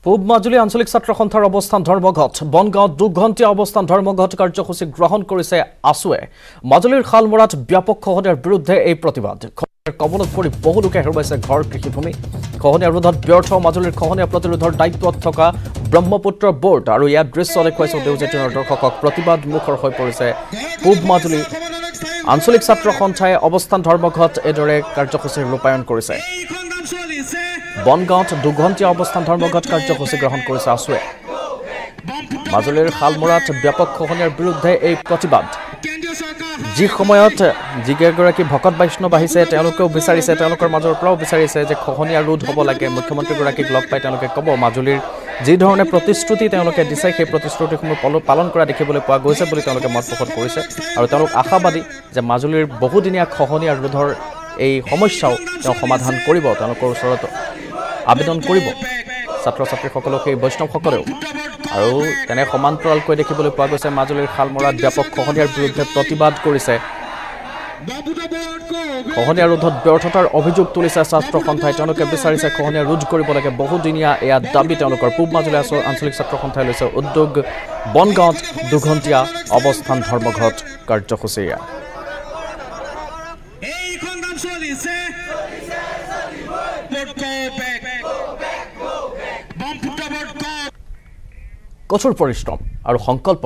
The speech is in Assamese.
পূব মাজুলী আঞ্চলিক ছাত্ৰ সন্থাৰ অৱস্থান ধৰ্মঘট বনগাঁৱত 2 ঘণ্টা অৱস্থান ধৰ্মঘট কাৰ্যসূচী গ্ৰহণ কৰিছে আসুৱে মাজুলীৰ খালমৰাত ব্যাপক খহনীয়াৰ বিৰুদ্ধে এই প্ৰতিবাদ কবলত পৰি বহু লোকে হেৰুৱাইছে ঘৰ কৃষিভূমি খহনীয়া ৰোধত ব্যৰ্থ মাজুলীৰ খহনীয়া প্ৰতিৰোধৰ দায়িত্বত থকা ব্ৰহ্মপুত্ৰ বোৰ্ড আৰু ইয়াৰ দৃশ্য দেখুৱাইছে দেউজেটিনৰ দৰ্শকক প্ৰতিবাদ মুখৰ হৈ পৰিছে পূব মাজুলী আঞ্চলিক ছাত্ৰ সন্থাই অৱস্থান ধৰ্মঘট এদৰে কাৰ্যসূচী ৰূপায়ণ কৰিছে বনগাঁৱত 2 ঘণ্টা অৱস্থান ধৰ্মঘট কাৰ্যসূচী গ্ৰহণ কৰিছে আসুৱে মাজুলীৰ খালমৰাত ব্যাপক খহনীয়াৰ বিৰুদ্ধে এই প্ৰতিবাদ যি সময়ত যিগৰাকী ভকত বৈষ্ণৱ আহিছে তেওঁলোকেও বিচাৰিছে তেওঁলোকৰ মাজৰ পৰাও বিচাৰিছে যে খহনীয়া ৰোধ হ'ব লাগে মুখ্যমন্ত্ৰীগৰাকীক লগ পাই তেওঁলোকে ক'ব মাজুলীৰ যি ধৰণে প্ৰতিশ্ৰুতি তেওঁলোকে দিছে সেই প্ৰতিশ্ৰুতিসমূহ পালন কৰা দেখিবলৈ পোৱা গৈছে বুলি তেওঁলোকে মত প্ৰকাশ কৰিছে আৰু তেওঁলোক আশাবাদী যে মাজুলীৰ বহুদিনীয়া খহনীয়া ৰোধৰ এই সমস্যাও তেওঁ সমাধান কৰিব তেওঁলোকৰ ওচৰত আবেদন কৰিব ছাত্ৰ ছাত্ৰীসকলক এই বৈষ্ণৱসকলেও আৰু তেনে সমান্তৰালকৈ দেখিবলৈ পোৱা গৈছে মাজুলীৰ খালমৰাত ব্যাপক খহনীয়াৰ বিৰুদ্ধে প্ৰতিবাদ কৰিছে খহনীয়া ৰোধত ব্যৰ্থতাৰ অভিযোগ তুলিছে ছাত্ৰ সন্থাই তেওঁলোকে বিচাৰিছে খহনীয়া ৰোধ কৰিব লাগে বহুদিনীয়া এয়া দাবী তেওঁলোকৰ পূব মাজুলী আঞ্চলিক ছাত্ৰ সন্থাই লৈছে উদ্যোগ বনগাঁৱত 2 ঘণ্টা অৱস্থান ধৰ্মঘট কাৰ্যসূচী কঠোৰ পৰিশ্ৰম আৰু সংকল্প